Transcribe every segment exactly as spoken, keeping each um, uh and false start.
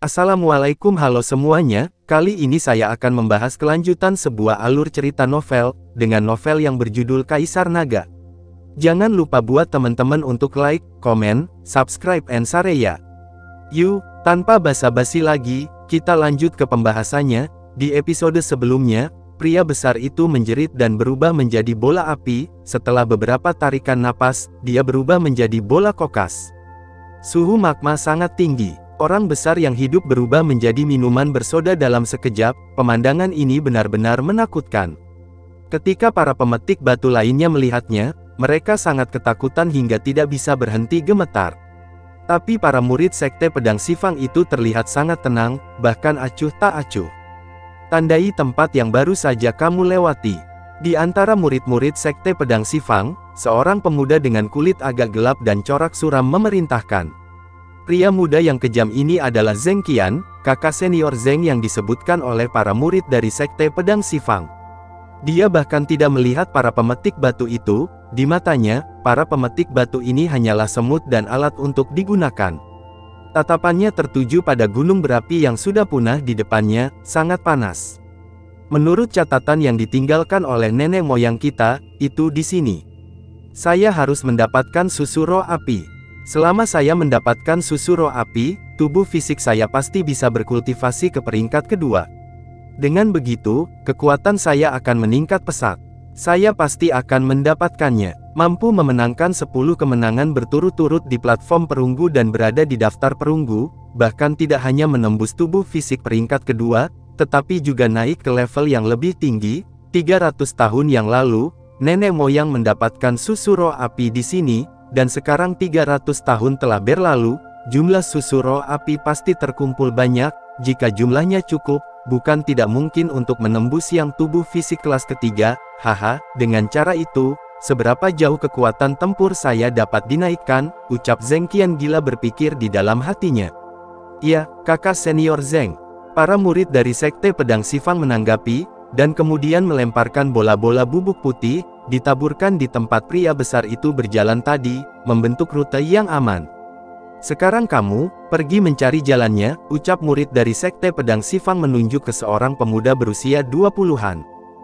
Assalamualaikum, halo semuanya. Kali ini saya akan membahas kelanjutan sebuah alur cerita novel, dengan novel yang berjudul Kaisar Naga. Jangan lupa buat teman-teman untuk like, komen, subscribe, and share ya. Yuk, tanpa basa-basi lagi, kita lanjut ke pembahasannya. Di episode sebelumnya, pria besar itu menjerit dan berubah menjadi bola api. Setelah beberapa tarikan napas, dia berubah menjadi bola kokas. Suhu magma sangat tinggi. Orang besar yang hidup berubah menjadi minuman bersoda dalam sekejap. Pemandangan ini benar-benar menakutkan. Ketika para pemetik batu lainnya melihatnya, mereka sangat ketakutan hingga tidak bisa berhenti gemetar. Tapi para murid sekte pedang Shifang itu terlihat sangat tenang, bahkan acuh tak acuh. Tandai tempat yang baru saja kamu lewati. Di antara murid-murid sekte pedang Shifang, seorang pemuda dengan kulit agak gelap dan corak suram memerintahkan. Pria muda yang kejam ini adalah Zheng Qian, kakak senior Zheng yang disebutkan oleh para murid dari sekte pedang Shifang. Dia bahkan tidak melihat para pemetik batu itu. Di matanya, para pemetik batu ini hanyalah semut dan alat untuk digunakan. Tatapannya tertuju pada gunung berapi yang sudah punah di depannya, sangat panas. Menurut catatan yang ditinggalkan oleh nenek moyang kita, itu di sini. Saya harus mendapatkan susu roh api. Selama saya mendapatkan susu roh api, tubuh fisik saya pasti bisa berkultivasi ke peringkat kedua. Dengan begitu, kekuatan saya akan meningkat pesat. Saya pasti akan mendapatkannya. Mampu memenangkan sepuluh kemenangan berturut-turut di platform perunggu dan berada di daftar perunggu, bahkan tidak hanya menembus tubuh fisik peringkat kedua, tetapi juga naik ke level yang lebih tinggi. tiga ratus tahun yang lalu, nenek moyang mendapatkan susu roh api di sini. Dan sekarang tiga ratus tahun telah berlalu, jumlah susu roh api pasti terkumpul banyak. Jika jumlahnya cukup, bukan tidak mungkin untuk menembus yang tubuh fisik kelas ketiga. Haha, dengan cara itu, seberapa jauh kekuatan tempur saya dapat dinaikkan, ucap Zheng Qian gila berpikir di dalam hatinya. Iya, kakak senior Zheng. Para murid dari sekte pedang Shifang menanggapi, dan kemudian melemparkan bola-bola bubuk putih, ditaburkan di tempat pria besar itu berjalan tadi, membentuk rute yang aman. Sekarang kamu, pergi mencari jalannya, ucap murid dari sekte pedang Shifang menunjuk ke seorang pemuda berusia dua puluhan.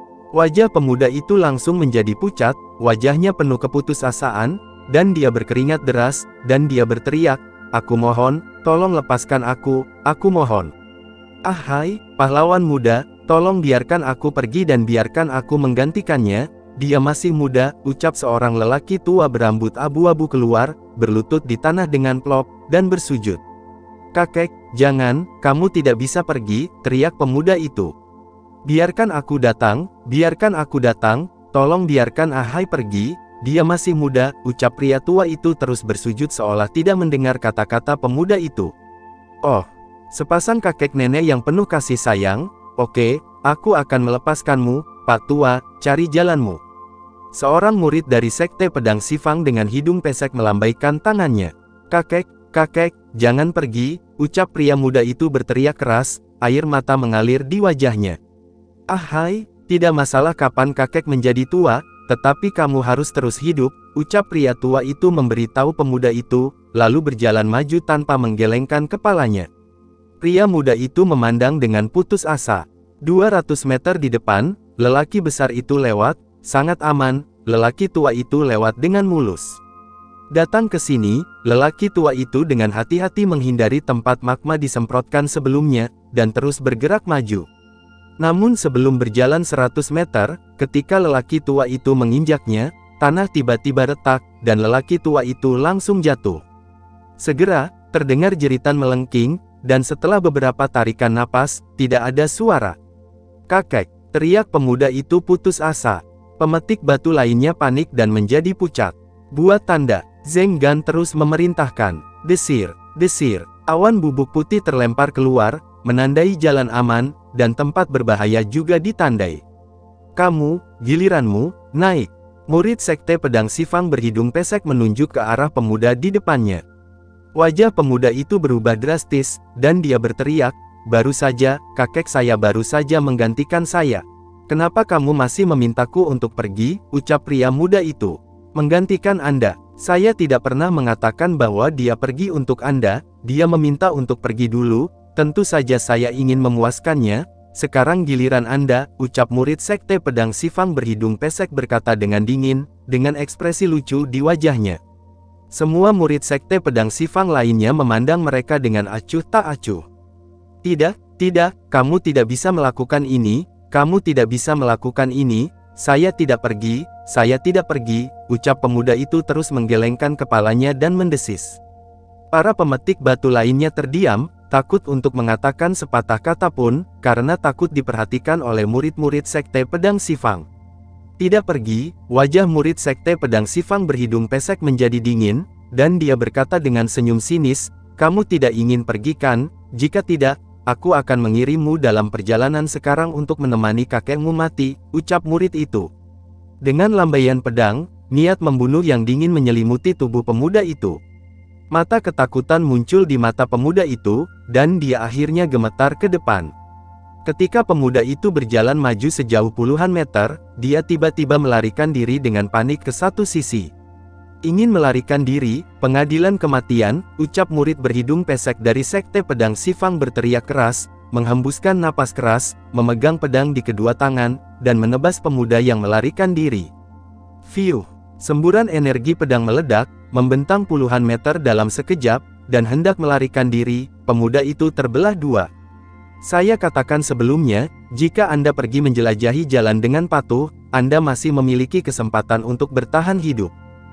Wajah pemuda itu langsung menjadi pucat, wajahnya penuh keputusasaan, dan dia berkeringat deras, dan dia berteriak, "Aku mohon, tolong lepaskan aku, aku mohon. Ah hai, pahlawan muda, tolong biarkan aku pergi dan biarkan aku menggantikannya. Dia masih muda," ucap seorang lelaki tua berambut abu-abu keluar, berlutut di tanah dengan plop, dan bersujud. "Kakek, jangan, kamu tidak bisa pergi," teriak pemuda itu. "Biarkan aku datang, biarkan aku datang, tolong biarkan ahai pergi, dia masih muda," ucap pria tua itu terus bersujud seolah tidak mendengar kata-kata pemuda itu. "Oh, sepasang kakek nenek yang penuh kasih sayang, oke, aku akan melepaskanmu, Pak Tua, cari jalanmu." Seorang murid dari sekte pedang Shifang dengan hidung pesek melambaikan tangannya. "Kakek, kakek, jangan pergi," ucap pria muda itu berteriak keras, air mata mengalir di wajahnya. "Ah hai, tidak masalah kapan kakek menjadi tua, tetapi kamu harus terus hidup," ucap pria tua itu memberitahu pemuda itu, lalu berjalan maju tanpa menggelengkan kepalanya. Pria muda itu memandang dengan putus asa. dua ratus meter di depan, lelaki besar itu lewat, sangat aman, lelaki tua itu lewat dengan mulus. Datang ke sini, lelaki tua itu dengan hati-hati menghindari tempat magma disemprotkan sebelumnya, dan terus bergerak maju. Namun sebelum berjalan seratus meter, ketika lelaki tua itu menginjaknya, tanah tiba-tiba retak, dan lelaki tua itu langsung jatuh. Segera, terdengar jeritan melengking, dan setelah beberapa tarikan napas, tidak ada suara. "Kakek!" teriak pemuda itu putus asa. Pemetik batu lainnya panik dan menjadi pucat. "Buat tanda," Zheng Gan terus memerintahkan. Desir, desir, awan bubuk putih terlempar keluar, menandai jalan aman, dan tempat berbahaya juga ditandai. "Kamu, giliranmu, naik." Murid sekte pedang Shifang berhidung pesek menunjuk ke arah pemuda di depannya. Wajah pemuda itu berubah drastis, dan dia berteriak, "Baru saja, kakek saya baru saja menggantikan saya. Kenapa kamu masih memintaku untuk pergi?" ucap pria muda itu. "Menggantikan Anda? Saya tidak pernah mengatakan bahwa dia pergi untuk Anda, dia meminta untuk pergi dulu," tentu saja saya ingin memuaskannya. Sekarang giliran Anda, ucap murid Sekte Pedang Sifang berhidung pesek berkata dengan dingin, dengan ekspresi lucu di wajahnya. Semua murid Sekte Pedang Sifang lainnya memandang mereka dengan acuh tak acuh. Tidak, tidak, kamu tidak bisa melakukan ini, kamu tidak bisa melakukan ini, saya tidak pergi, saya tidak pergi, ucap pemuda itu terus menggelengkan kepalanya dan mendesis. Para pemetik batu lainnya terdiam, takut untuk mengatakan sepatah kata pun, karena takut diperhatikan oleh murid-murid Sekte Pedang Sifang. Tidak pergi, wajah murid Sekte Pedang Sifang berhidung pesek menjadi dingin, dan dia berkata dengan senyum sinis, kamu tidak ingin pergi kan? Jika tidak, aku akan mengirimmu dalam perjalanan sekarang untuk menemani kakekmu mati, ucap murid itu. Dengan lambaian pedang, niat membunuh yang dingin menyelimuti tubuh pemuda itu. Mata ketakutan muncul di mata pemuda itu, dan dia akhirnya gemetar ke depan. Ketika pemuda itu berjalan maju sejauh puluhan meter, dia tiba-tiba melarikan diri dengan panik ke satu sisi. Ingin melarikan diri, pengadilan kematian, ucap murid berhidung pesek dari Sekte Pedang Sifang berteriak keras, menghembuskan napas keras, memegang pedang di kedua tangan, dan menebas pemuda yang melarikan diri. Fiuh! Semburan energi pedang meledak, membentang puluhan meter dalam sekejap, dan hendak melarikan diri, pemuda itu terbelah dua. Saya katakan sebelumnya, jika Anda pergi menjelajahi jalan dengan patuh, Anda masih memiliki kesempatan untuk bertahan hidup.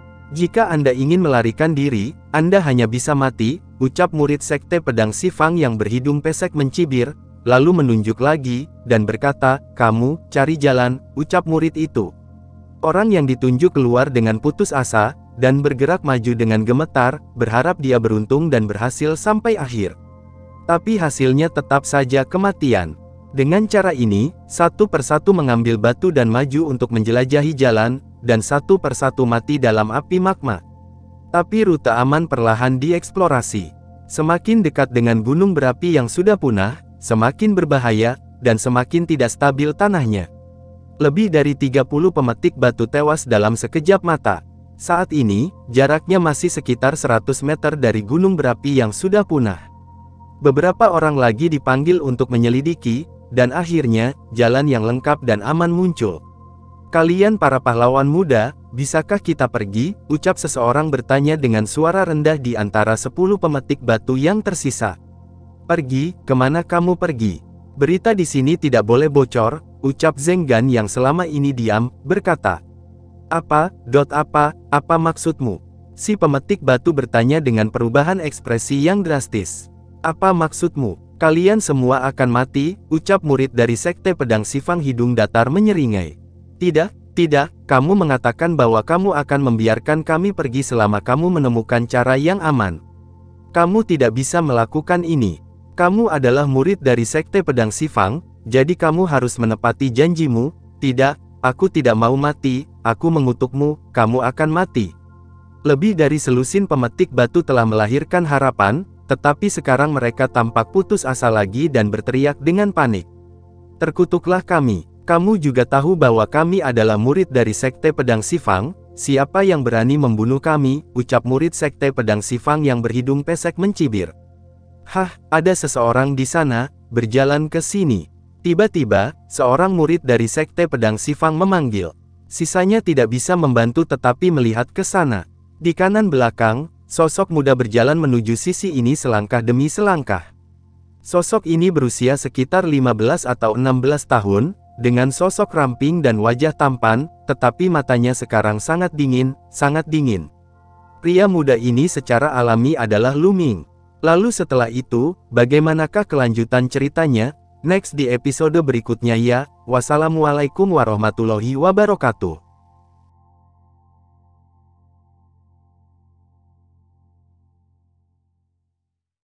Jika Anda ingin melarikan diri, Anda hanya bisa mati, ucap murid Sekte Pedang Sifang yang berhidung pesek mencibir, lalu menunjuk lagi, dan berkata, kamu, cari jalan, ucap murid itu. Orang yang ditunjuk keluar dengan putus asa, dan bergerak maju dengan gemetar, berharap dia beruntung dan berhasil sampai akhir. Tapi hasilnya tetap saja kematian. Dengan cara ini, satu persatu mengambil batu dan maju untuk menjelajahi jalan, dan satu persatu mati dalam api magma. Tapi rute aman perlahan dieksplorasi. Semakin dekat dengan gunung berapi yang sudah punah, semakin berbahaya, dan semakin tidak stabil tanahnya. Lebih dari tiga puluh pemetik batu tewas dalam sekejap mata. Saat ini, jaraknya masih sekitar seratus meter dari gunung berapi yang sudah punah. Beberapa orang lagi dipanggil untuk menyelidiki, dan akhirnya, jalan yang lengkap dan aman muncul. Kalian para pahlawan muda, bisakah kita pergi? Ucap seseorang bertanya dengan suara rendah di antara sepuluh pemetik batu yang tersisa. Pergi, kemana kamu pergi? Berita di sini tidak boleh bocor, ucap Zheng Gan yang selama ini diam, berkata. Apa, dot apa, apa maksudmu? Si pemetik batu bertanya dengan perubahan ekspresi yang drastis. Apa maksudmu? Kalian semua akan mati, ucap murid dari Sekte Pedang Sifang hidung datar menyeringai. Tidak, tidak, kamu mengatakan bahwa kamu akan membiarkan kami pergi selama kamu menemukan cara yang aman. Kamu tidak bisa melakukan ini. Kamu adalah murid dari Sekte Pedang Sifang, jadi kamu harus menepati janjimu. Tidak, aku tidak mau mati, aku mengutukmu, kamu akan mati. Lebih dari selusin pemetik batu telah melahirkan harapan, tetapi sekarang mereka tampak putus asa lagi dan berteriak dengan panik. Terkutuklah kami, kamu juga tahu bahwa kami adalah murid dari Sekte Pedang Sifang, siapa yang berani membunuh kami, ucap murid Sekte Pedang Sifang yang berhidung pesek mencibir. Hah, ada seseorang di sana, berjalan ke sini. Tiba-tiba, seorang murid dari Sekte Pedang Sifang memanggil. Sisanya tidak bisa membantu tetapi melihat ke sana. Di kanan belakang, sosok muda berjalan menuju sisi ini selangkah demi selangkah. Sosok ini berusia sekitar lima belas atau enam belas tahun, dengan sosok ramping dan wajah tampan, tetapi matanya sekarang sangat dingin, sangat dingin. Pria muda ini secara alami adalah Lu Ming. Lalu setelah itu, bagaimanakah kelanjutan ceritanya? Next di episode berikutnya ya. Wassalamualaikum warahmatullahi wabarakatuh.